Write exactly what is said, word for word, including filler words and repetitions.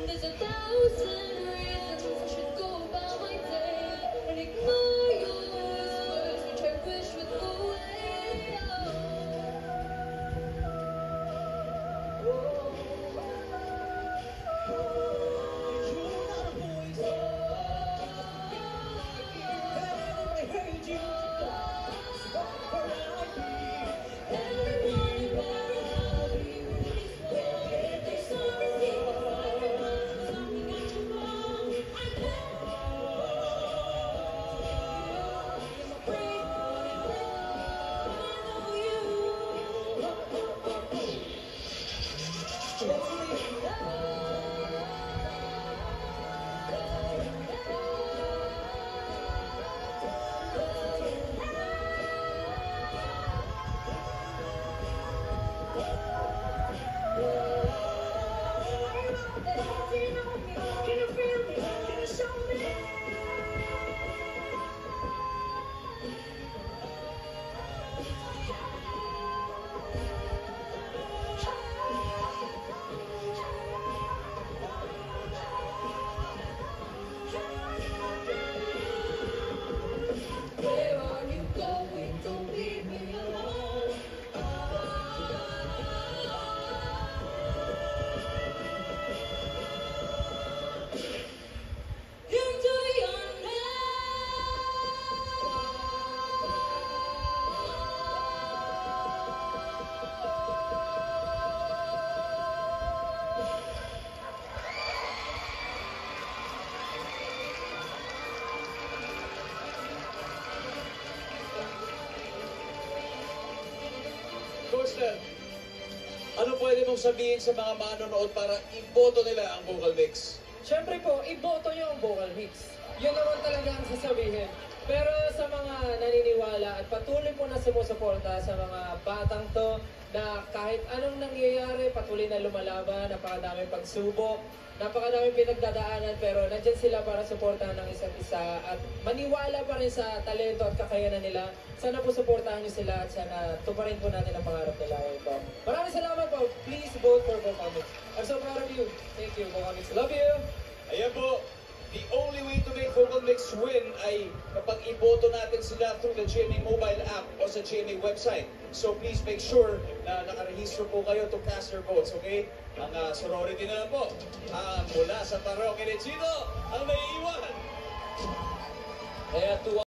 There's a thousand reasons I should go about my day and ignore your whispers, which I wish would go away. Coach Nel, ano pwede mong sabihin sa mga manonood para iboto nila ang vocal mix? Siyempre po, iboto nyo ang vocal mix. Yun naman talaga ang sasabihin. Pero sa mga naniniwala at patuloy po na sumusuporta sa mga batang to na kahit anong nangyayari, patuloy na lumalaban, napakadaming pagsubok, napakadaming pinagdadaanan, pero nandyan sila para suportahan ng isa't isa at maniwala pa rin sa talento at kakayanan nila. Sana po suportahan nyo sila at sana tuparin po natin ang pangarap nila. Ito. Maraming salamat po. Please vote for Vocal Mix. I'm so proud of you. Thank you, Vocal Mix. Love you! Ayan po, the only way to make Vocal Mix win ay kapag iboto natin sila through the G M A mobile app o sa G M A website. So please make sure na nakarehistro po kayo to cast your votes, okay? Ang uh, sorority na lang po, uh, mula sa parokya ni Chino, ang may iwan. Kaya tuwa